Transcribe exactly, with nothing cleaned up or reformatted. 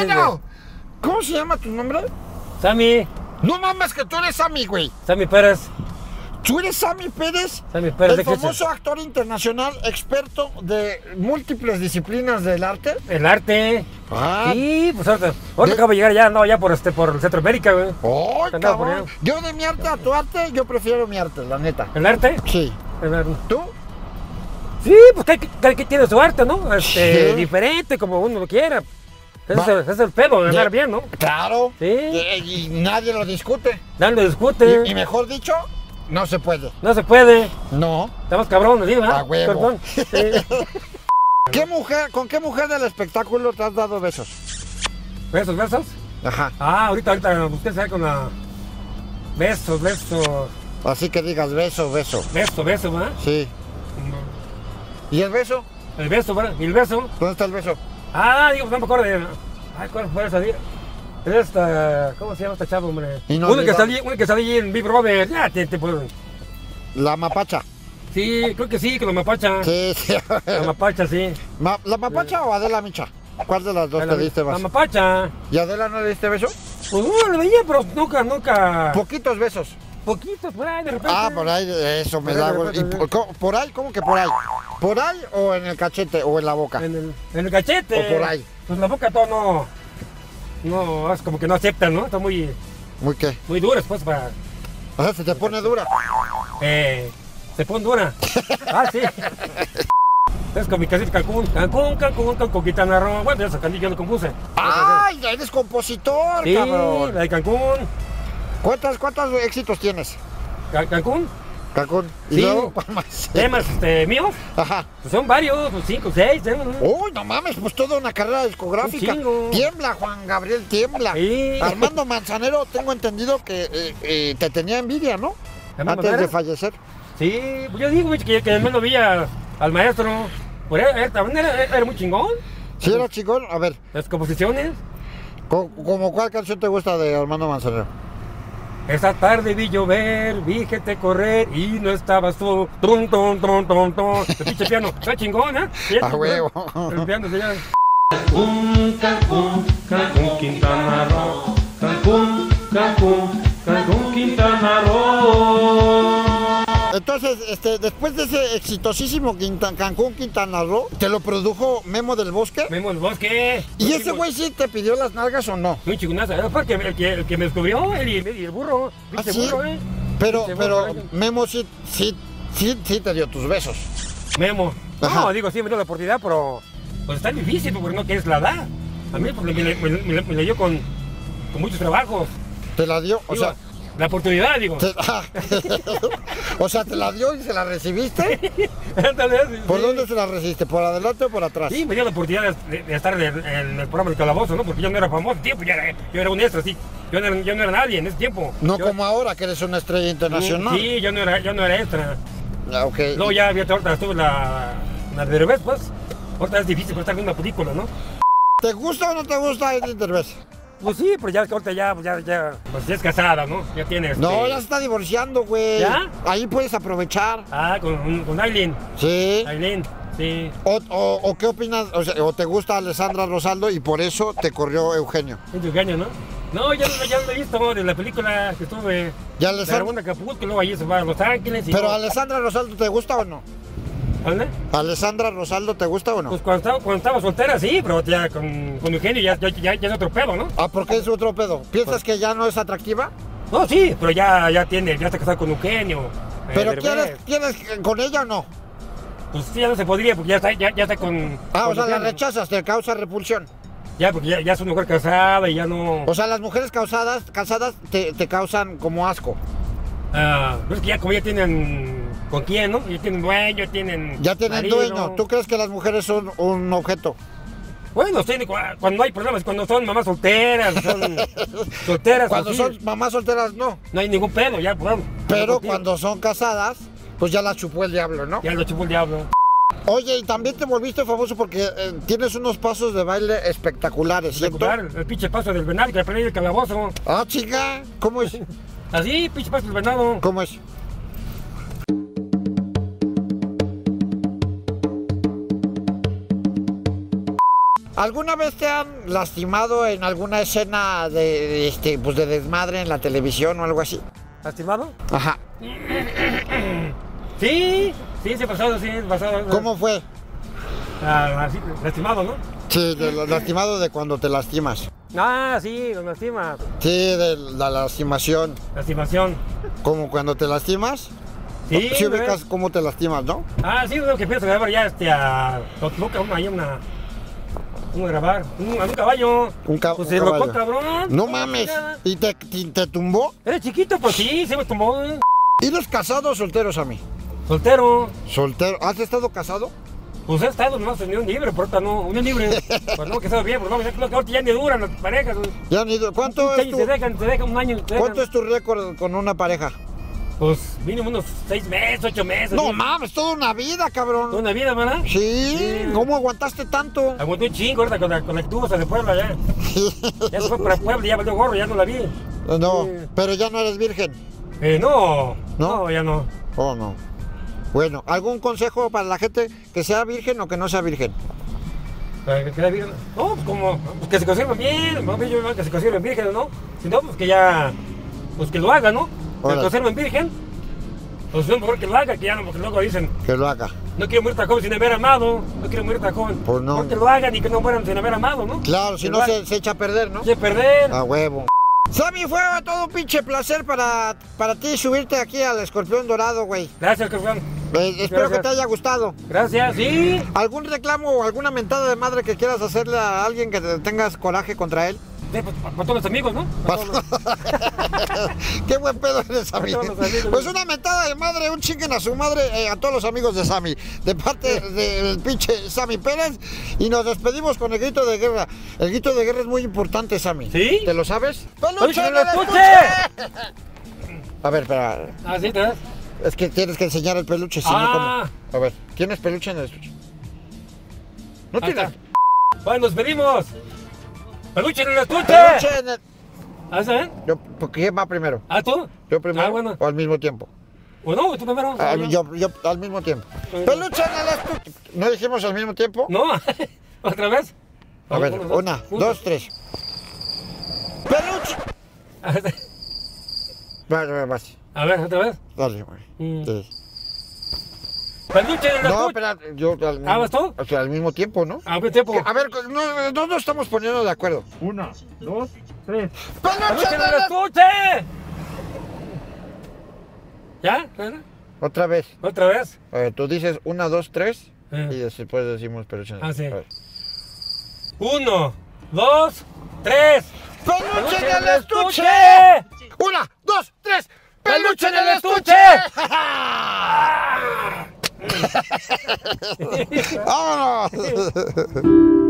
Bueno, ¿cómo se llama tu nombre? Sammy. No mames que tú eres Sammy, güey. Sammy Pérez. ¿Tú eres Sammy Pérez? Sammy Pérez, el famoso actor internacional, experto de múltiples disciplinas del arte. El arte. Ah. Sí, pues ahorita, ahorita de... acabo de llegar ya, no, ya por este, por Centroamérica, güey. Oh, cabrón. Yo de mi arte a tu arte, yo prefiero mi arte, la neta. ¿El arte? Sí. El arte. ¿Tú? Sí, pues cada quien tiene su arte, ¿no? Este, sí. Diferente, como uno lo quiera. Ese es, el, ese es el pedo, de ganar bien, ¿no? Claro. Sí. Y, y nadie lo discute. Nadie lo discute. Y, y mejor dicho, no se puede. No se puede. No. Estamos cabrones, ¿sí? ¿verdad? A huevo. Perdón. Sí. ¿Qué mujer, ¿Con qué mujer del espectáculo te has dado besos? ¿Besos, besos? Ajá. Ah, ahorita, ahorita, usted sabe con la... Besos, besos. Así que digas beso, beso. Beso, beso, ¿verdad? Sí. No. ¿Y el beso? El beso, ¿verdad? ¿Y el beso? ¿Dónde está el beso? Ah, digo, no me acuerdo de... Ay, ¿cuál fue esa? Esta... ¿Cómo se llama esta chava, hombre? Una que salí, una que salí en Big Brother. Ya, te, te puedo... La mapacha. Sí, creo que sí, que la mapacha. Sí, sí. La mapacha, sí. Ma, ¿La mapacha sí. o Adela Micha? ¿Cuál de las dos la, te diste más? La mapacha. ¿Y Adela no le diste beso? Pues no, le veía, pero nunca, nunca... Poquitos besos. Poquitos, por ahí, de repente. Ah, por ahí, eso me da... ¿Y por, por ahí? ¿Cómo que por ahí? ¿Por ahí o en el cachete o en la boca? En el, en el cachete. ¿O por ahí? Pues la boca todo no... No, es como que no aceptan, ¿no? Está muy... ¿Muy qué? Muy dura, pues, para... O sea, ¿se te pone dura? Eh... Se pone dura. Ah, sí. Es con mi casita Cancún, Cancún, Cancún, Cancún, Quintana Roo. Bueno, esa canción yo lo compuse. ¡Ay! Ya eres compositor, sí, cabrón. La de Cancún. ¿Cuántas, ¿Cuántos éxitos tienes? Can Cancún. Cancún. ¿Y sí. luego cuál más? ¿Temas este, míos? Ajá. Pues son varios, pues cinco, seis. ¿eh? Uy, no mames, pues toda una carrera discográfica. Tiembla, Juan Gabriel, tiembla. Sí. Armando Manzanero, tengo entendido que eh, eh, te tenía envidia, ¿no? Antes manera? de fallecer. Sí, yo digo que, que no lo vi a, al maestro. Por él, él también era, era muy chingón. Sí, era chingón. A ver. Las composiciones. ¿Cómo, ¿Cómo cuál canción te gusta de Armando Manzanero? Esa tarde vi llover, vi gente correr y no estabas tú. Tum, tum, tum, tum, tum. El pinche piano. Está chingón, ¿eh? A huevo. El piano se llama. Cancún, Cancún, Cancún, Quintana Roo. Cancún, Cancún, Cancún, Quintana Roo. Entonces, este, después de ese exitosísimo Quinta, Cancún, Quintana Roo, ¿te lo produjo Memo del Bosque? Memo del Bosque. ¿Y ese güey sí te pidió las nalgas o no? Muy chingonazo. Fue el que, el, que, el que me descubrió, el, el, el burro. ¿Ah, sí? burro eh? Pero, pero burro, Memo sí, sí, sí, sí te dio tus besos. Memo. Ajá. No, digo, sí me dio la oportunidad, pero pues está difícil porque no quieres la da. A mí pues, me, me, me, me la dio con, con muchos trabajos. ¿Te la dio? O digo, sea... La oportunidad, digo. Te, ah, o sea, ¿te la dio y se la recibiste? ¿Por sí. dónde se la recibiste? ¿Por adelante o por atrás? Sí, me dio la oportunidad de, de estar en, en el programa del Calabozo, ¿no? Porque yo no era famoso en tiempo, yo era, yo era un extra, sí. Yo no, era, yo no era nadie en ese tiempo. No yo, como ahora, que eres una estrella internacional. Sí, yo no era, yo no era extra. Ah, ok. Luego ya había ahorita estuve la, la de Derbez, pues. Ahorita es difícil estar viendo una película, ¿no? ¿Te gusta o no te gusta Edith Derbez? Pues sí, pero ya ahorita ya, ya, ya, pues ya es casada, ¿no? Ya tienes. No, este... ya se está divorciando, güey. ¿Ya? Ahí puedes aprovechar. Ah, con, con Aileen. Sí. Aileen, sí. O, o, o qué opinas, o, sea, o te gusta Alessandra Rosaldo y por eso te corrió Eugenio. Es Eugenio, ¿no? No, ya, ya lo he visto de la película que estuve. ¿Y Alessandra? De Acapulco, luego allí se va a Los Ángeles. Y pero no... Alessandra Rosaldo, ¿te gusta o no? ¿Dónde? ¿Alessandra Rosaldo te gusta o no? Pues cuando estaba, cuando estaba soltera sí, pero ya con, con Eugenio ya, ya, ya, ya es otro pedo, ¿no? Ah, ¿por qué es otro pedo? ¿Piensas pues... que ya no es atractiva? No, sí, pero ya, ya tiene, ya está casado con Eugenio. ¿Pero eh, ¿quieres, ¿quieres con ella o no? Pues sí, ya no se podría porque ya está, ya, ya está con... Ah, con o sea, Eugenio. la rechazas, te causa repulsión. Ya, porque ya, ya es una mujer casada y ya no... O sea, las mujeres casadas, casadas te, te causan como asco. Ah, pues es que ya como ya tienen... ¿Con quién, no? Ya tienen dueño, tienen... Ya tienen marido. dueño. ¿Tú crees que las mujeres son un objeto? Bueno, sí, cuando no hay problemas, cuando son mamás solteras, son solteras. Cuando así, son mamás solteras, no. No hay ningún pedo, ya, bueno. Pero cuando son casadas, pues ya la chupó el diablo, ¿no? Ya lo chupó el diablo. Oye, y también te volviste famoso porque eh, tienes unos pasos de baile espectaculares, ¿cierto? Espectacular, el pinche paso del venado que aprendí del Calabozo. Ah, chica, ¿cómo es? Así, pinche paso del venado. ¿Cómo es? ¿Alguna vez te han lastimado en alguna escena de, de, este, pues de desmadre en la televisión o algo así? ¿Lastimado? Ajá. Sí, sí, sí, pasado, sí, pasado. ¿Cómo fue? Ah, así, lastimado, ¿no? Sí, de lo lastimado de cuando te lastimas. Ah, sí, lo lastima. Sí, de la lastimación. Lastimación. Como cuando te lastimas. Sí, Sí, ¿ves? ubicas cómo te lastimas, ¿no? Ah, sí, lo que pienso grabar ya este a Totluca, una, ahí una. ¿Cómo grabar? Un, a un caballo. Un, ca Pues un se caballo. locó, cabrón. No mames. ¿Y te, te, te tumbó? Era chiquito, pues sí, se me tumbó. ¿Eh? ¿Eres casado o soltero, Sammy? Soltero. Soltero. ¿Has estado casado? Pues he estado nomás en unión libre, por ahorita no, unión libre. Pues no, que estaba bien, pues no, es que ahorita ya ni duran las parejas. Ya ni ¿Cuánto es Sí, tu, se dejan, se dejan un año. se dejan. ¿Cuánto es tu récord con una pareja? Pues mínimo unos seis meses, ocho meses. No ¿sí? mames, toda una vida, cabrón. Toda una vida, ¿verdad? Sí, Sí. ¿cómo aguantaste tanto? Aguanté un chingo ahorita con la, con la actúa de Puebla ya. Ya se fue para Puebla, ya valió gorro, ya no la vi. No, Sí. pero ya no eres virgen. Eh, no, ¿No? no, ya no. Oh, no. Bueno, ¿algún consejo para la gente que sea virgen o que no sea virgen? Para que quede bien. No, pues como, pues que se conserven bien, no, yo que se conserven virgen, ¿no? Si no, pues que ya, pues que lo haga, ¿no? Que Órale. se conserven virgen. Pues es mejor que lo haga, que ya no, porque luego dicen, Que lo haga. no quiero morir tan joven sin haber amado, no quiero morir tan joven. Pues no. Mejor que lo hagan y que no mueran sin haber amado, ¿no? Claro, si Que no lo se, hagan. se echa a perder, ¿no? Se perder. A huevo. Sammy, fue todo un pinche placer para, para ti subirte aquí al escorpión dorado, güey. Gracias, campeón. Eh, espero Gracias. que te haya gustado. Gracias, sí. ¿Algún reclamo o alguna mentada de madre que quieras hacerle a alguien que te- tengas coraje contra él? Sí, pues, para, para todos los amigos, ¿no? Para todos los- Qué buen pedo eres, Sammy. todos los amigos. Pues una mentada de madre, un chinguen a su madre, eh, a todos los amigos de Sammy, de parte del pinche Sammy Pérez. Y nos despedimos con el grito de guerra. El grito de guerra es muy importante, Sammy. ¿Sí? ¿Te lo sabes? ¡Peluche en el estuche! A ver, espera. Ah, sí, ¿te ves? Es que tienes que enseñar el peluche, si no, Ah. ¿cómo? A ver, ¿tienes peluche en el estuche? ¿No Ahí tienes? está. Bueno, nos pedimos. ¡Peluche en el estuche! Peluche en el... ¿Ah, saben? Yo, ¿por ¿Quién va primero? ¿Ah, tú? ¿Yo primero Ah, bueno. o al mismo tiempo? ¿O no? ¿Tú primero? Ah, ¿O yo, yo al mismo tiempo. Bueno. ¡Peluche en el estuche! ¿No dijimos al mismo tiempo? ¿No? ¿Otra vez? A ver, Uno, una, uno. dos, tres. ¡Peluche! A ver, Vale, vale, vas. a ver, otra vez. Dale, güey. Mm. Sí. ¡Peluche en el No, estuche! espera, yo al mismo, ¿Ah, vas tú? o sea, al mismo tiempo, ¿no? A ver, tiempo. A ver, no, no nos estamos poniendo de acuerdo. Una, dos, tres. ¡Peluche ¡Peluche en en el el estuche! ¿Ya? ¿Ya? Otra vez. ¿Otra vez? A ver, tú dices una, dos, tres. Eh. Y después decimos peluche en el Ah, sí. A ver. Uno, dos, tres. ¡Peluche en el estuche! Una, dos, tres. ¡Peluche en el estuche! ¡Vámonos!